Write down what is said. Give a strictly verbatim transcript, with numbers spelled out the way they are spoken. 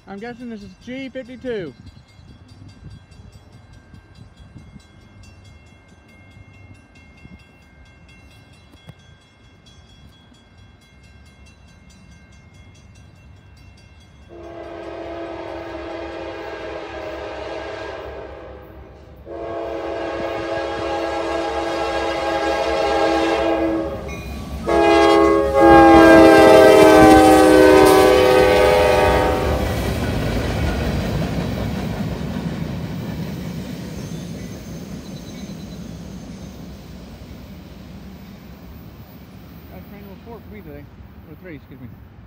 I'm guessing this is G fifty-two. That train was four for me today. Or three, excuse me.